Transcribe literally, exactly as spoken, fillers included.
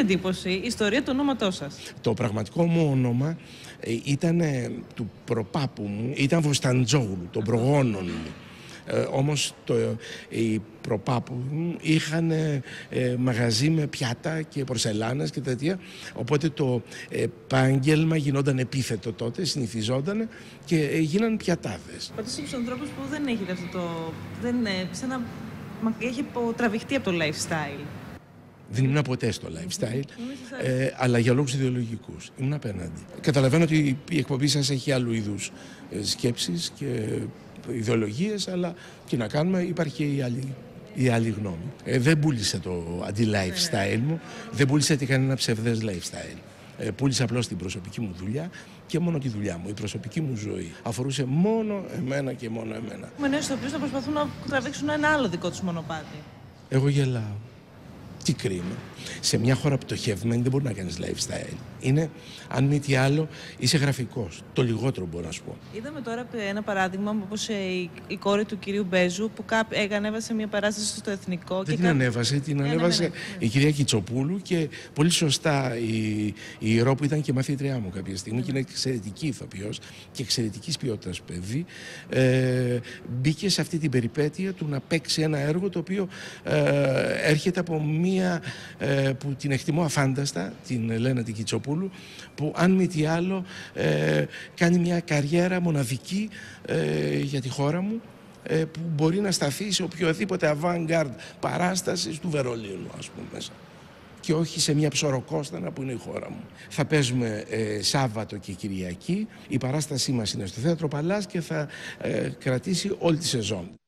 εντύπωση η ιστορία του ονόματός σας. Το πραγματικό μου όνομα ε, ήταν ε, του προπάπου μου, ήταν Βοσταντζόγλου, των προγόνων μου. Ε, όμως το, οι προπάπου μου είχαν ε, ε, μαγαζί με πιάτα και πορσελάνες και τέτοια, οπότε το επάγγελμα γινόταν επίθετο τότε, συνηθιζόταν και ε, γίναν πιατάδες. Πάντως στους ανθρώπους που δεν έχετε αυτό το... δεν είναι, σαν να έχει τραβηχτεί από το lifestyle. Δεν ήμουν ποτέ στο lifestyle, ε, αλλά για λόγους ιδεολογικούς. Ήμουν απέναντι. Καταλαβαίνω ότι η εκπομπή σας έχει άλλου είδους ε, σκέψεις και ιδεολογίες, αλλά τι να κάνουμε, υπάρχει και η άλλη, η άλλη γνώμη. Ε, δεν πούλησε το αντι-lifestyle μου, δεν πούλησε κανένα ψευδές lifestyle. Ε, πούλησε απλώς την προσωπική μου δουλειά και μόνο τη δουλειά μου. Η προσωπική μου ζωή αφορούσε μόνο εμένα και μόνο εμένα. Με νέους ηθοποιούς να προσπαθούν να τραβήξουν ένα άλλο δικό τους μονοπάτι. Εγώ γελάω. Τι κρίμα. Σε μια χώρα πτωχευμένη δεν μπορεί να κάνεις lifestyle. Είναι, αν μη τι άλλο, είσαι γραφικός. Το λιγότερο μπορώ να σου πω. Είδαμε τώρα ένα παράδειγμα, όπως η, η κόρη του κυρίου Μπέζου, που κάπου ανέβασε μια παράσταση στο Εθνικό. Δεν και την κά... ανέβασε, την ναι, ανέβασε ναι, ναι, ναι. η κυρία Κιτσοπούλου και πολύ σωστά η, η Ρο που ήταν και μαθήτριά μου κάποια στιγμή ναι. και είναι εξαιρετική ηθοποιός και εξαιρετικής ποιότητας παιδί, ε, μπήκε σε αυτή την περιπέτεια του να παίξει ένα έργο το οποίο ε, έρχεται από μία ε, που την εκτιμώ αφάνταστα, την Ελένα την Κιτσοπούλου, που αν μη τι άλλο ε, κάνει μια καριέρα μοναδική ε, για τη χώρα μου, που μπορεί να σταθεί σε οποιοδήποτε avant-garde παράσταση του Βερολίνου, ας πούμε, μέσα. Και όχι σε μια ψωροκόστανα που είναι η χώρα μου. Θα παίζουμε ε, Σάββατο και Κυριακή. Η παράστασή μας είναι στο Θέατρο Παλάς και θα ε, κρατήσει όλη τη σεζόν.